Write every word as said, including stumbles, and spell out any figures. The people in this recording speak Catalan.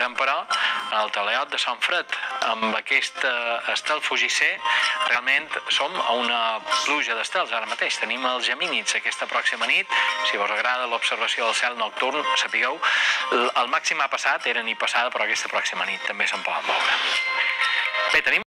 però, en el Teleot de Sant Fred, amb aquest estel fugisser, realment som a una pluja d'estels ara mateix. Tenim els gemínids aquesta pròxima nit. Si vos agrada l'observació del cel nocturn, sapigueu, el màxim ha passat, era nit passada, però aquesta pròxima nit també se'n poden veure. Bé, tenim